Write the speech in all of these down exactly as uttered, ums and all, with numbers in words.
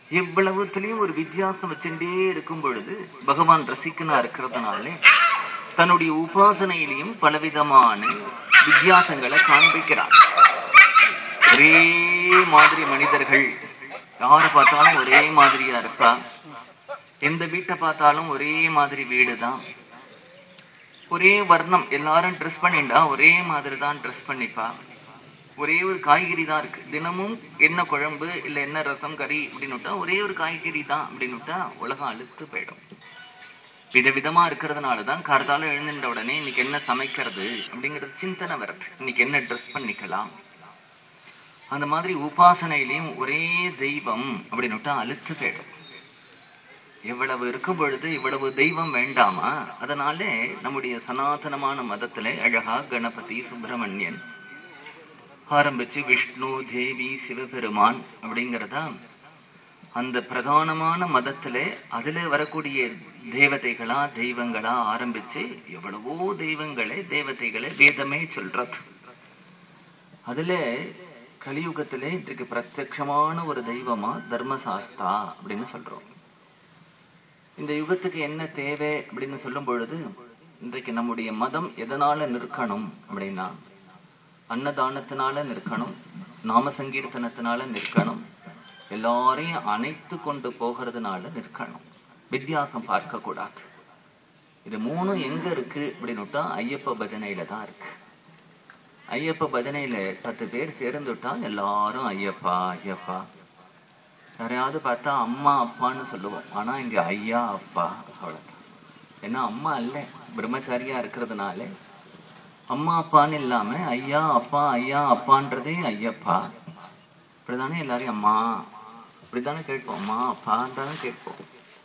இவ்வளவுத்திலையும் ஒரு வித்தியாசம் வச்சுட்டே இருக்கும் பொழுது பகவான் ரசிக்கனா இருக்கிறதுனாலே தன்னுடைய உபாசனையிலையும் பலவிதமான வித்தியாசங்களை காண்பிக்கிறார். ஒரே மாதிரி மனிதர்கள் யாரை பார்த்தாலும் ஒரே மாதிரியா இருப்பா. எந்த வீட்டை பார்த்தாலும் ஒரே மாதிரி வீடுதான், ஒரே வர்ணம், எல்லாரும் ட்ரெஸ் பண்ணிண்டா ஒரே மாதிரி தான் ட்ரெஸ் பண்ணிப்பா. ஒரே ஒரு காய்கறி தான் இருக்கு, தினமும் என்ன குழம்பு இல்ல என்ன ரசம் கறி அப்படின்னு ஒரே ஒரு காய்கறி தான் அப்படின்னு உலகம் அழுத்து போயிடும். விதவிதமா இருக்கிறதுனாலதான் கார்த்தால எழுந்துட்ட உடனே இன்னைக்கு என்ன சமைக்கிறது அப்படிங்கிறது சிந்தனை வருது, இன்னைக்கு என்ன ட்ரெஸ் பண்ணிக்கலாம். அந்த மாதிரி உபாசனையிலையும் ஒரே தெய்வம் அப்படின்னு அழுத்து போயிடும். எவ்வளவு இருக்கும் பொழுது இவ்வளவு தெய்வம் வேண்டாமா? அதனால நம்முடைய சனாதனமான மதத்துல அழகா கணபதி, சுப்பிரமணியன் ஆரம்பிச்சு விஷ்ணு, தேவி, சிவபெருமான் அப்படிங்கிறதா அந்த பிரதானமான மதத்துல அதுல வரக்கூடிய தேவதைகளா தெய்வங்களா ஆரம்பிச்சு எவ்வளவோ தெய்வங்களே தேவதைகளை வேதமே சொல்றது. அதுல கலியுகத்திலே இன்றைக்கு பிரத்யட்சமான ஒரு தெய்வமா தர்மசாஸ்தா அப்படின்னு சொல்றோம். இந்த யுகத்துக்கு என்ன தேவை அப்படின்னு சொல்லும் பொழுது இன்றைக்கு நம்முடைய மதம் எதனால நிற்கணும் அப்படின்னா அன்னதானத்தினால நிற்கணும், நாம சங்கீர்த்தனத்தினால நிற்கணும், எல்லாரையும் அணைத்து கொண்டு போகிறதுனால நிற்கணும். வித்தியாசம் பார்க்க கூடாது. இது மூணும் எங்க இருக்கு அப்படின்னுட்டா ஐயப்ப பஜனையில தான் இருக்கு. ஐயப்ப பஜனையில பத்து பேர் சேர்ந்துட்டா எல்லாரும் ஐயப்பா ஐயப்பா. யாரையாவது பார்த்தா அம்மா அப்பான்னு சொல்லுவோம், ஆனா இங்க ஐயா அப்பா அவ்வளவுதான். ஏன்னா அம்மா அல்ல, பிரம்மச்சாரியா இருக்கிறதுனால அம்மா அப்பான்னு இல்லாம ஐயா அப்பா ஐயா அப்பான்றதே ஐயப்பா. இப்படிதானே எல்லாரையும் அம்மா இப்படித்தானே கேட்போம், அம்மா அப்பான்றானே கேட்போம்.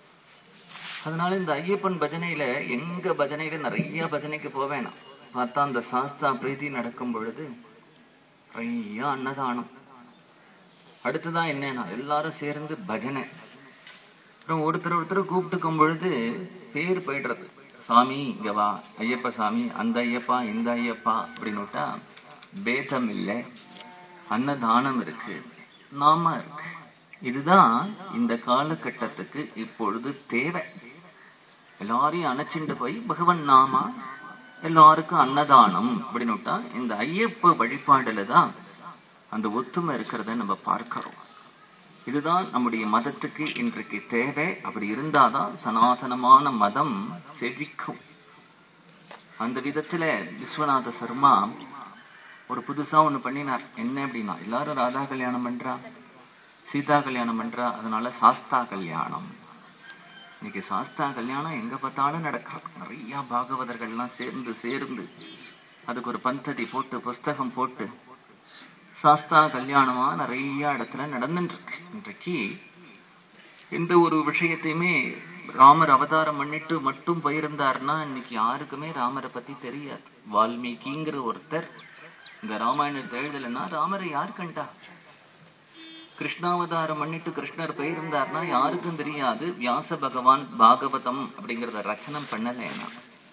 அதனால இந்த ஐயப்பன் பஜனையில எங்க பஜனையில நிறைய பஜனைக்கு போவேனா பார்த்தா அந்த சாஸ்தா பிரீதி நடக்கும் பொழுது நிறைய அன்னதானம். அடுத்துதான் என்னன்னா எல்லாரும் சேர்ந்து பஜனை. அப்புறம் ஒருத்தர் ஒருத்தர் கூப்பிட்டுக்கும் பொழுது பேர் போயிடுறது. சாமி இங்க வா, ஐயப்ப சாமி, அந்த ஐயப்பா இந்த ஐயப்பா அப்படின்னுட்டா பேதம் இல்லை. அன்னதானம் இருக்கு, நாம இருக்கு. இதுதான் இந்த காலகட்டத்துக்கு இப்பொழுது தேவை. எல்லாரையும் அணைச்சிட்டு போய் பகவன் நாமா, எல்லாருக்கும் அன்னதானம் அப்படின்னுட்டா இந்த ஐயப்ப வழிபாடுல தான் அந்த ஒத்துமை இருக்கிறத நம்ம பார்க்கிறோம். இதுதான் நம்முடைய மதத்துக்கு இன்றைக்கு தேவை. அப்படி இருந்தாதான் சனாதனமான மதம் செழிக்கும். அந்த விதத்துல விஸ்வநாத சர்மா ஒரு புதுசா ஒண்ணு பண்ணினார். என்ன அப்படின்னா எல்லாரும் ராதா கல்யாணம் பண்றா, சீதா கல்யாணம் பண்றா, அதனால சாஸ்தா கல்யாணம். இன்னைக்கு சாஸ்தா கல்யாணம் எங்க பார்த்தாலும் நடக்கிறது. நிறைய பாகவதர்கள்லாம் சேர்ந்து சேர்ந்து அதுக்கு ஒரு பந்ததி போட்டு புஸ்தகம் போட்டு சாஸ்தா கல்யாணமா நிறைய இடத்துல நடந்துட்டு இருக்கு. இன்றைக்கு எந்த ஒரு விஷயத்தையுமே ராமர் அவதாரம் பண்ணிட்டு மட்டும் போயிருந்தாருன்னா இன்னைக்கு யாருக்குமே ராமரை பத்தி தெரியாது. வால்மீகிங்கிற ஒருத்தர் இந்த ராமாயணத்தை எழுதலைன்னா ராமரை யாரு கண்டா? கிருஷ்ணாவதாரம் பண்ணிட்டு கிருஷ்ணர் போயிருந்தாருன்னா யாருக்கும் தெரியாது. வியாச பகவான் பாகவதம் அப்படிங்கிறத ரச்சனம் பண்ணலைன்னா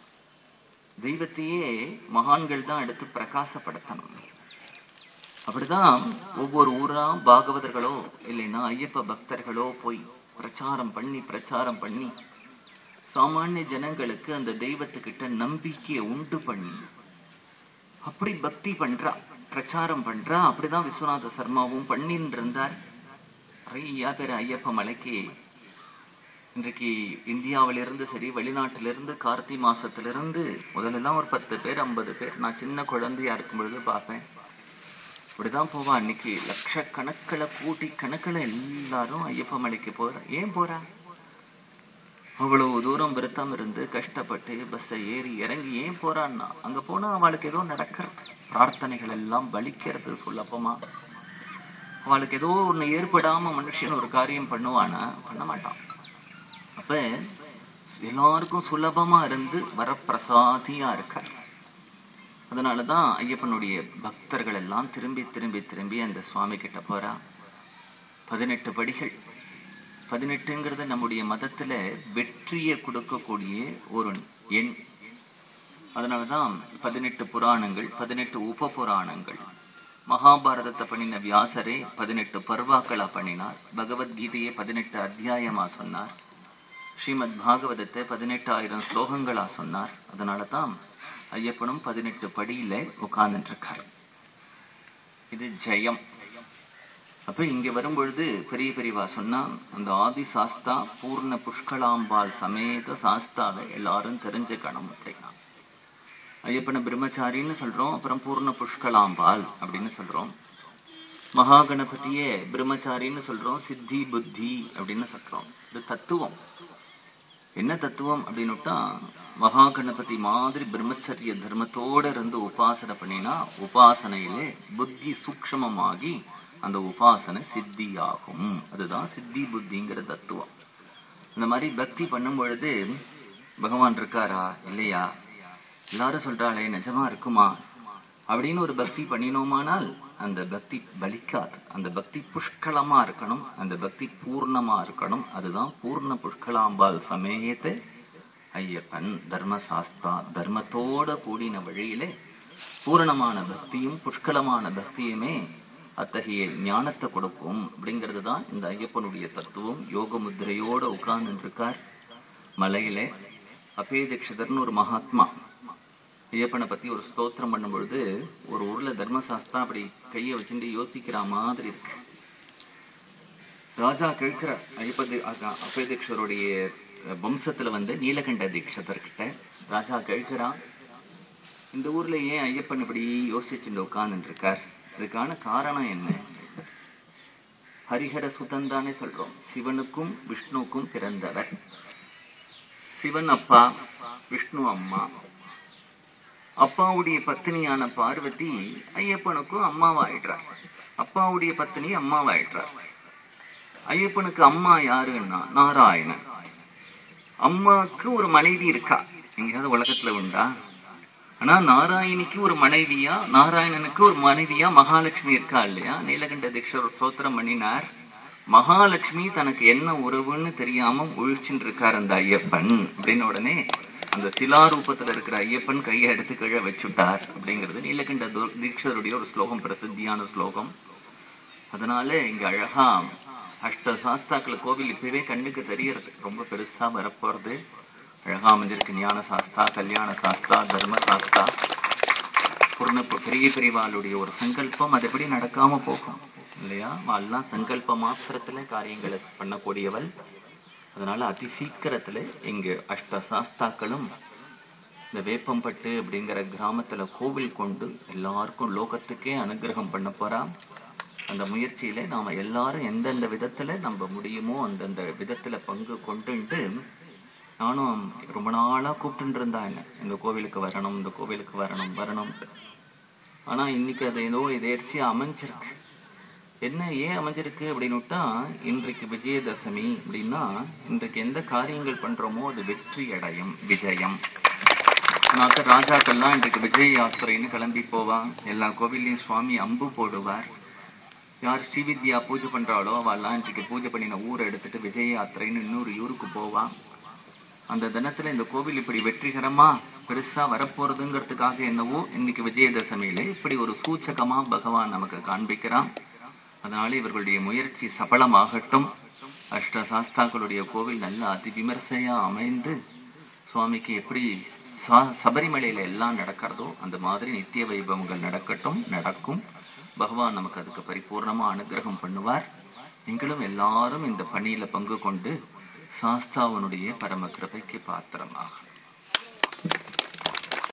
தெய்வத்தையே மகான்கள் தான் எடுத்து பிரகாசப்படுத்தணும். அப்படிதான் ஒவ்வொரு ஊரா பாகவதர்களோ இல்லைன்னா ஐயப்ப பக்தர்களோ போய் பிரச்சாரம் பண்ணி பிரச்சாரம் பண்ணி சாமானிய ஜனங்களுக்கு அந்த தெய்வத்துக்கிட்ட நம்பிக்கையை உண்டு பண்ணி அப்படி பக்தி பண்றா, பிரச்சாரம் பண்றா. அப்படிதான் விஸ்வநாத சர்மாவும் பண்ணின்னு இருந்தார். நிறைய பேர் ஐயப்ப மலைக்கு இன்றைக்கு இந்தியாவிலிருந்து சரி வெளிநாட்டிலிருந்து கார்த்திகை மாசத்திலிருந்து முதலெல்லாம் ஒரு பத்து பேர் ஐம்பது பேர் நான் சின்ன குழந்தையா இருக்கும் பொழுது பார்ப்பேன். இப்படிதான் போவா. இன்னைக்கு லட்சக்கணக்கில் கூட்டி கணக்கில் எல்லாரும் ஐயப்ப மலைக்கு போற. ஏன் போறா? அவ்வளவு தூரம் விருத்தம் இருந்து கஷ்டப்பட்டு பஸ்ஸை ஏறி இறங்கி ஏன் போறான்னா அங்க போனா அவளுக்கு ஏதோ நடக்கிறது, பிரார்த்தனைகள் எல்லாம் பலிக்கிறது. சொல்லப்போமா அவளுக்கு ஏதோ ஒண்ணு ஏற்படாம மனுஷன் ஒரு காரியம் பண்ணுவானா? பண்ண மாட்டான். அப்ப எல்லாருக்கும் சுலபமா இருந்து வரப்பிரசாதியா இருக்க. அதனாலதான் ஐயப்பனுடைய பக்தர்கள் எல்லாம் திரும்பி திரும்பி திரும்பி அந்த சுவாமி கிட்ட போறா. பதினெட்டு படிகள். பதினெட்டுங்கிறது நம்முடைய மதத்துல வெற்றியை கொடுக்கக்கூடிய ஒரு எண். அதனாலதான் பதினெட்டு புராணங்கள், பதினெட்டு உப புராணங்கள், மகாபாரதத்தை பண்ணின வியாசரே பதினெட்டு பர்வாக்களா பண்ணினார். பகவத்கீதையை பதினெட்டு அத்தியாயமா சொன்னார். ஸ்ரீமத் பாகவதத்தை பதினெட்டாயிரம் ஸ்லோகங்களா சொன்னார். அதனால தான் ஐயப்பனும் பதினெட்டு படியில உட்கார்ந்துட்டு இருக்காரு. இது ஜெயம். அப்ப இங்க வரும்பொழுது பெரிய பெரியவா சொன்னா, அந்த ஆதி சாஸ்தா பூர்ண புஷ்கலாம்பாள் சமேத சாஸ்தாவை எல்லாரும் தெரிஞ்சுக்கணும் அப்படின்னா. ஐயப்பனை பிரம்மச்சாரின்னு சொல்றோம், அப்புறம் பூர்ண புஷ்கலாம்பாள் அப்படின்னு சொல்றோம். மகா கணபதியே பிரம்மச்சாரின்னு சொல்றோம், சித்தி புத்தி அப்படின்னு சொல்றோம். இது தத்துவம். என்ன தத்துவம் அப்படின்னுட்டா, மகா கணபதி மாதிரி பிரம்மச்சரிய தர்மத்தோட இருந்து உபாசனை பண்ணினா உபாசனையிலே புத்தி சூக்ஷமமாகி அந்த உபாசனை சித்தியாகும். அதுதான் சித்தி புத்திங்கிற தத்துவம். இந்த மாதிரி பக்தி பண்ணும் பொழுது பகவான் இருக்காரா இல்லையா, எல்லாரும் சொல்றாளே நிஜமா இருக்குமா அப்படின்னு ஒரு பக்தி பண்ணினோமானால் அந்த பக்தி பலிக்காது. அந்த பக்தி புஷ்கலமா இருக்கணும், அந்த பக்தி பூர்ணமா இருக்கணும். அதுதான் பூர்ண புஷ்கலாம்பாள் சமேத ஐயப்பன் தர்மசாஸ்தா. தர்மத்தோட கூடின வழியிலே பூரணமான பக்தியும் புஷ்கலமான பக்தியுமே அத்தகைய ஞானத்தை கொடுக்கும் அப்படிங்கிறது தான் இந்த ஐயப்பனுடைய தத்துவம். யோக முத்திரையோட உட்கார்ந்து இருக்கார் மலையிலே. அபேதீக்ஷிதர்னு ஒரு மகாத்மா ஐயப்பனை பத்தி ஒரு ஸ்தோத்திரம் பண்ணும் பொழுது ஒரு ஊர்ல தர்மசாஸ்திரா அப்படி கையை வச்சுட்டு யோசிக்கிற மாதிரி இருக்கு. ராஜா கேட்கிற ஐயப்பதி அபேதீக்ஷருடைய வம்சத்துல வந்து நீலகண்ட தீட்சிதர்கிட்ட ராஜா கேட்கிறான், இந்த ஊர்ல ஏன் ஐயப்பன் இப்படி யோசிச்சுட்டு உட்கார்ந்துட்டு இருக்கார், இதுக்கான காரணம் என்ன? ஹரிஹர சுதந்தானே சொல்றோம். சிவனுக்கும் விஷ்ணுக்கும் பிறந்தவர். சிவன் அப்பா, விஷ்ணு அம்மா. அப்பாவுடைய பத்தினியான பார்வதி ஐயப்பனுக்கும் அம்மாவாயிடுறார். அப்பாவுடைய பத்தினி அம்மாவாயிடுறார். ஐயப்பனுக்கு அம்மா யாருன்னா நாராயணன். அம்மாவுக்கு ஒரு மனைவி இருக்கா, எங்கேயாவது உலகத்துல உண்டா? ஆனா நாராயணிக்கு ஒரு மனைவியா, நாராயணனுக்கு ஒரு மனைவியா மகாலட்சுமி இருக்கா இல்லையா? நீலகண்ட தீட்சர் சோத்திரம் பண்ணினார். மகாலட்சுமி தனக்கு என்ன உறவுன்னு தெரியாம ஒழிச்சுட்டு இருக்கார் அந்த ஐயப்பன் அப்படின்னு உடனே அந்த சிலாரூபத்துல இருக்கிற ஐயப்பன் கையை எடுத்து கீழே வச்சுட்டார் அப்படிங்கிறது நீலகண்ட தீட்சருடைய ஒரு ஸ்லோகம், பிரசித்தியான ஸ்லோகம். அதனால இங்க அழகா அஷ்ட சாஸ்தாக்கள் கோவில் இப்பவே கண்ணுக்கு தெரியறது, ரொம்ப பெருசா வரப்போறது. அழகா அமைஞ்சிருக்கு. ஞான சாஸ்தா, கல்யாண சாஸ்தா, தர்ம சாஸ்தா. பூர்ண பெரிய பெரியவாளுடைய ஒரு சங்கல்பம் அது எப்படி நடக்காம போகும் இல்லையா? எல்லாம் சங்கல்ப மாத்திரத்துல காரியங்களை பண்ணக்கூடியவள். அதனால அதி சீக்கிரத்துல இங்க அஷ்ட சாஸ்தாக்களும் இந்த வேப்பம்பட்டு அப்படிங்கிற கிராமத்துல கோவில் கொண்டு எல்லாருக்கும் லோகத்துக்கே அனுகிரகம் பண்ண போறா. அந்த முயற்சியில நாம எல்லாரும் எந்தெந்த விதத்துல நம்ம முடியுமோ அந்தந்த விதத்துல பங்கு கொண்டுட்டு, நானும் ரொம்ப நாளா கூப்பிட்டு இருந்தா என்ன இந்த கோவிலுக்கு வரணும், இந்த கோவிலுக்கு வரணும் வரணும். ஆனா இன்னைக்கு அது ஏதோ எதேர்ச்சியா அமைஞ்சிருக்கு. என்ன ஏன் அமைஞ்சிருக்கு அப்படின்னுட்டா, இன்றைக்கு விஜயதசமி அப்படின்னா இன்றைக்கு எந்த காரியங்கள் பண்றோமோ அது வெற்றி அடையும், விஜயம். ராஜாக்கள்லாம் இன்றைக்கு விஜய யாத்திரைன்னு கிளம்பி போவான். எல்லா கோவில்லையும் சுவாமி அம்பு போடுவார். யார் ஸ்ரீவித்யா பூஜை பண்றாளோ அவெல்லாம் இன்றைக்கு பூஜை பண்ணின ஊரை எடுத்துட்டு விஜய யாத்திரைன்னு இன்னொரு ஊருக்கு போவான். அந்த தினத்துல இந்த கோவில் இப்படி வெற்றிகரமா பெருசா வரப்போறதுங்கிறதுக்காக என்னவோ இன்னைக்கு விஜயதசமியில இப்படி ஒரு சூச்சகமா பகவான் நமக்கு காண்பிக்கிறான். அதனால இவர்களுடைய முயற்சி சபலமாகட்டும். அஷ்ட சாஸ்தாக்களுடைய கோவில் நல்ல அதி விமர்சையா அமைந்து சுவாமிக்கு எப்படி சபரிமலையில எல்லாம் நடக்கிறதோ அந்த மாதிரி நித்திய வைபவங்கள் நடக்கட்டும், நடக்கும். பகவான் நமக்கு அதுக்கு பரிபூர்ணமா அனுகிரகம் பண்ணுவார். நீங்களும் எல்லாரும் இந்த பணியில பங்கு கொண்டு சாஸ்தாவனுடைய பரம கிருபைக்கு பாத்திரமாக